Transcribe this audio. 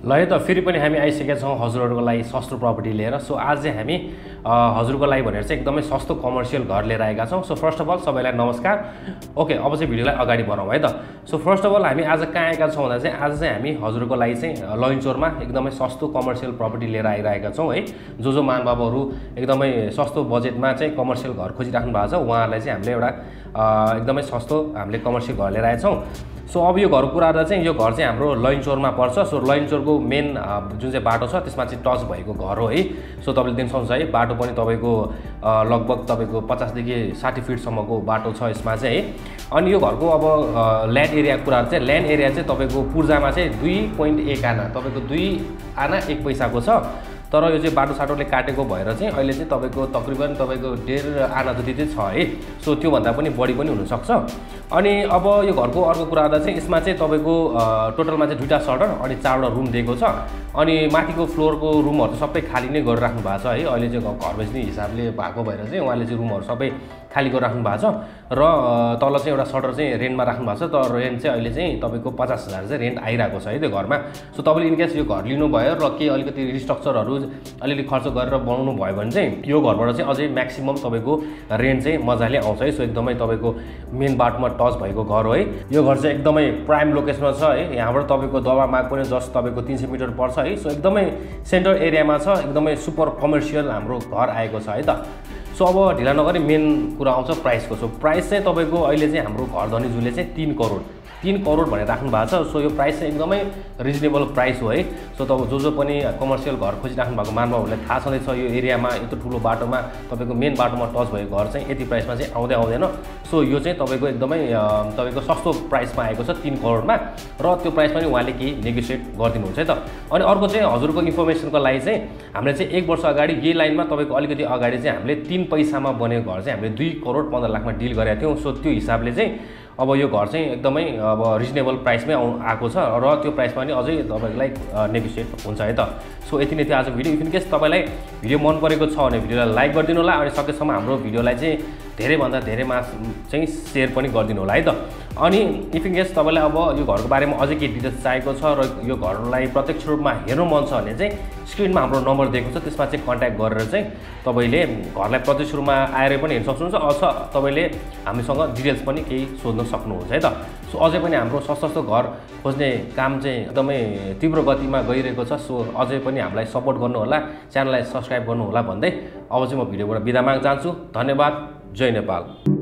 ल है त फेरि पनि हामी आइसकेका छौँ हजुरहरूको लागि सस्तो प्रपर्टी लिएर। सो आज चाहिँ हामी हजुरको लागि भनेर चाहिँ एकदमै सस्तो कमर्सियल घर लिएर आएका छौँ। सो फर्स्ट अफ अल सबैलाई नमस्कार। ओके, अब चाहिँ भिडियोलाई अगाडि बढाउँ है त। सो फर्स्ट अफ अल हामी आज कहाँ आएका छौँ भन्दा चाहिँ आज चाहिँ हामी हजुरको लागि चाहिँ लैनचौरमा एकदमै सस्तो कमर्सियल प्रपर्टी लिएर आइरहेका छौँ है। जो महानुभावहरू एकदमै सस्तो बजेटमा चाहिँ कमर्सियल घर खोजिराख्नु भएको छ उहाँहरूलाई चाहिँ हामीले एउटा एकदमै सस्तो हामीले कमर्सियल घर लिएर आएका छौँ। सो अब यो घरको कुरा गर्दा चाहिँ यो घर चाहिँ हाम्रो लैनचौरमा पर्छ। सो लैनचौरको मेन जुन चाहिँ बाटो छ त्यसमा चाहिँ टच भएको घर हो है। सो तपाईँले देख्न सक्नुहुन्छ है, बाटो पनि तपाईँको लगभग तपाईँको 50 देखि 60 फिटसम्मको बाटो छ यसमा चाहिँ है। अनि यो घरको अब ल्यान्ड एरियाको कुराहरू चाहिँ ल्यान्ड एरिया चाहिँ तपाईँको पूर्जामा चाहिँ 2.1 आना, तपाईँको 2 आना 1 पैसाको छ। तर यो चाहिँ बाटोसाटोले काटेको भएर चाहिँ अहिले चाहिँ तपाईँको तकरिबन तपाईँको 1.5 आना जति चाहिँ छ है। सो त्योभन्दा पनि बढी पनि हुनसक्छ। अनि अब यो घरको अर्को कुरा गर्दा चाहिँ यसमा चाहिँ तपाईँको टोटलमा चाहिँ 2टा सटर अनि 4वटा रुम दिएको छ। अनि माथिको फ्लोरको रुमहरू सबै खाली नै गरिराख्नु भएको छ है। अहिले चाहिँ घर बेच्ने हिसाबले भएको भएर चाहिँ उहाँले चाहिँ रुमहरू सबै खाली गरिराख्नु भएको छ र तल चाहिँ एउटा सटर चाहिँ रेन्टमा राख्नु भएको छ। तर रेन्ट चाहिँ अहिले चाहिँ तपाईँको 50,000 चाहिँ रेन्ट आइरहेको छ है त्यो घरमा। सो तपाईँले इनकेस यो घर लिनुभयो र केही अलिकति रिस्ट्रक्चरहरू अलिअलि खर्च गरेर बनाउनु भयो भने चाहिँ यो घरबाट चाहिँ अझै म्याक्सिमम तपाईँको रेन्ट चाहिँ मजाले आउँछ है। सो एकदमै तपाईँको मेन बाटोमा टच भएको घर हो है। यो घर चाहिँ एकदमै प्राइम लोकेसनमा छ है। यहाँबाट तपाईँको दबामाग पनि जस्ट तपाईँको 300 मिटर पर्छ है। सो एकदमै सेन्टर एरियामा छ, एकदमै सुपर कमर्सियल हाम्रो घर आएको छ है त। सो अब ढिला नगरी मेन कुरा आउँछ प्राइसको। सो प्राइस चाहिँ तपाईँको अहिले चाहिँ हाम्रो घर धनीजुले चाहिँ 3 करोड भनेर राख्नु भएको छ। सो यो प्राइस चाहिँ एकदमै रिजनेबल प्राइस हो है। सो तब जो पनि कमर्सियल घर खोजिराख्नु भएको महानुभावहरूलाई थाहा छँदैछ यो एरियामा यत्रो ठुलो बाटोमा तपाईँको मेन बाटोमा टच भएको घर चाहिँ यति प्राइसमा चाहिँ आउँदैन। सो यो चाहिँ तपाईँको एकदमै तपाईँको सस्तो प्राइसमा आएको छ 3 करोडमा र त्यो प्राइसमा पनि उहाँले केही नेगोसिएट गरिदिनुहुन्छ है त। अनि अर्को चाहिँ हजुरको इन्फर्मेसनको लागि चाहिँ हामीले चाहिँ 1 वर्ष अगाडि यही लाइनमा तपाईँको अलिकति अगाडि चाहिँ हामीले 3 पैसामा बनेको घर चाहिँ हामीले 2 करोड 15 लाखमा डिल गरेका थियौँ। सो त्यो हिसाबले चाहिँ अब यो घर चाहिँ एकदमै अब रिजनेबल प्राइसमै आएको छ र त्यो प्राइसमा पनि अझै तपाईँलाई नेगोसिएट हुन्छ है त। सो यति नै थियो आज भिडियो। इनकेस तपाईँलाई भिडियो मन परेको छ भने भिडियोलाई लाइक गरिदिनु होला अनि सकेसम्म हाम्रो भिडियोलाई चाहिँ धेरैभन्दा धेरैमा चाहिँ सेयर पनि गरिदिनु होला है त। अनि इनकेस तपाईँलाई अब यो घरको बारेमा अझै केही डिटेल्स चाहिएको छ र यो घरलाई प्रत्यक्ष रूपमा हेर्नु मन छ भने चाहिँ स्क्रिनमा हाम्रो नम्बर दिएको छ, त्यसमा चाहिँ कन्ट्याक्ट गरेर चाहिँ तपाईँले घरलाई प्रत्यक्ष रूपमा आएर पनि हेर्न सक्नुहुन्छ अथवा तपाईँले हामीसँग डिटेल्स पनि केही सोध्न सक्नुहुन्छ है त। सो अझै पनि हाम्रो सस्तो घर खोज्ने काम चाहिँ एकदमै तीव्र गतिमा गइरहेको छ। सो अझै पनि हामीलाई सपोर्ट गर्नु होला, च्यानललाई सब्सक्राइब गर्नु होला भन्दै अब चाहिँ म भिडियोबाट बिदा माग्न चाहन्छु। धन्यवाद। जय नेपाल।